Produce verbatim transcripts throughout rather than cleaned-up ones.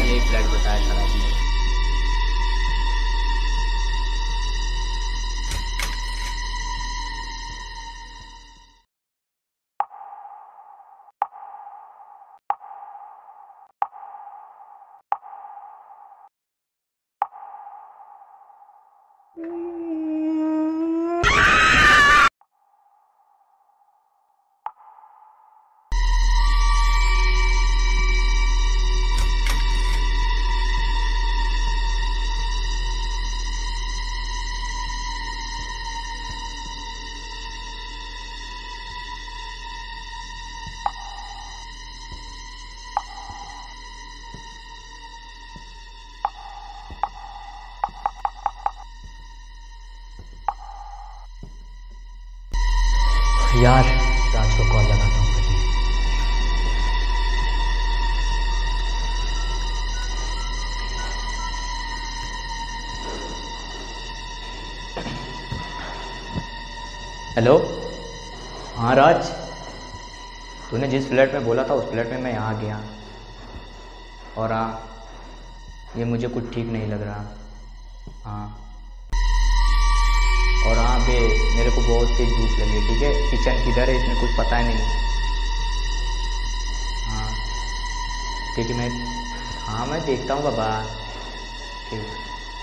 यही फ्लैट बताया था रात में। यार राज को कॉल लगाता हूँ पहले। हेलो, हाँ राज, तूने जिस फ्लैट में बोला था उस फ्लैट में मैं यहाँ गया, और हाँ ये मुझे कुछ ठीक नहीं लग रहा। हाँ, और हाँ बे, मेरे को बहुत तेज भूख लगी है। ठीक है, किचन किधर है इसमें कुछ पता ही नहीं। हाँ ठीक है, मैं हाँ मैं देखता हूँ बाबा। ठीक।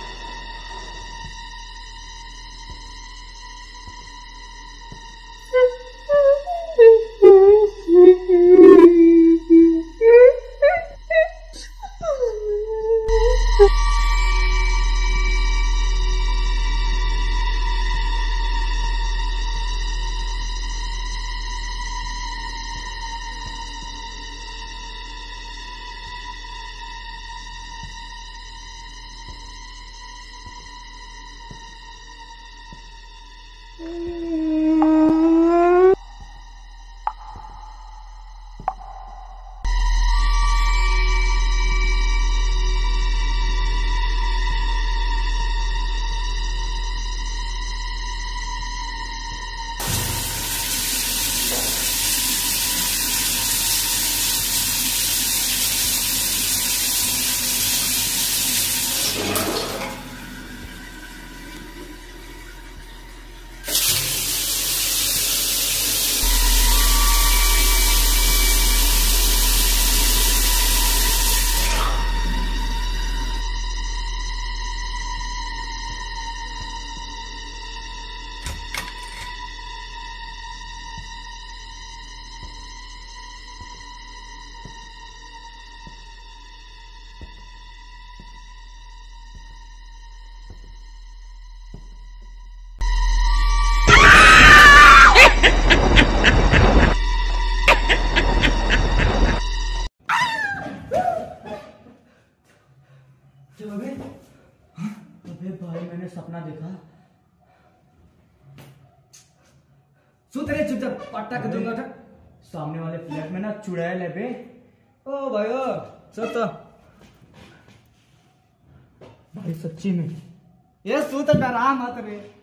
अबे अबे भाई, मैंने सपना देखा। सो तेरे चुपचाप पट्टा के दूंगा था। सामने वाले फ्लैट में ना चुड़ैल है बे। ओ भाई ओ सो तो भाई सच्ची में ये सो तो डरा मत रे।